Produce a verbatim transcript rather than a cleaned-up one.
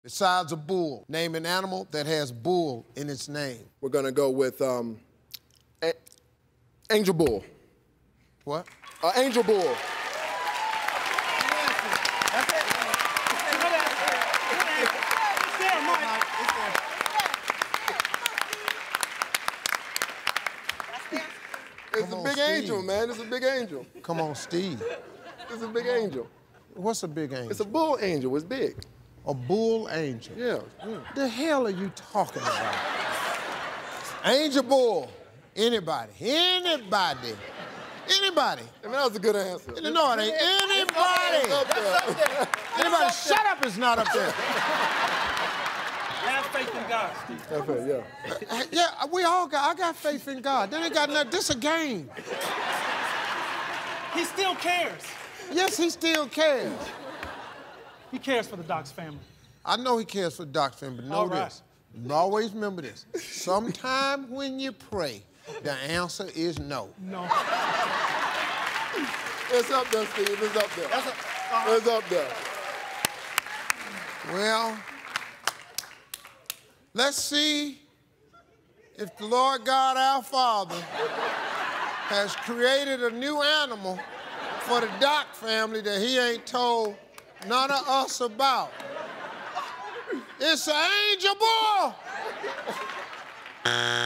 Besides a bull, name an animal that has bull in its name. We're gonna go with um, a angel bull. What? Uh, angel bull. That's it. It's there, Mike. It's a big angel, man. It's a big angel. Come on, Steve. It's a big angel. What's a big angel? It's a bull angel. It's big. A bull angel? Yeah. yeah. The hell are you talking about? Angel bull. Anybody. Anybody. Anybody. I mean, that was a good answer. No, it ain't. Anybody. Up there. Anybody. Shut up, it's not up there. Have faith in God, Steve. Have faith, yeah. Yeah, we all got, I got faith in God. That ain't got nothing, this a game. He still cares. Yes, he still cares. He cares for the Doc's family. I know he cares for Doc's family, but know All right. this. Always remember this. Sometime when you pray, the answer is no. No. It's up there, Steve. It's up there. That's a, uh, It's up there. Well, let's see if the Lord God our Father has created a new animal for the Doc family that he ain't told none of us about. It's an angel bull.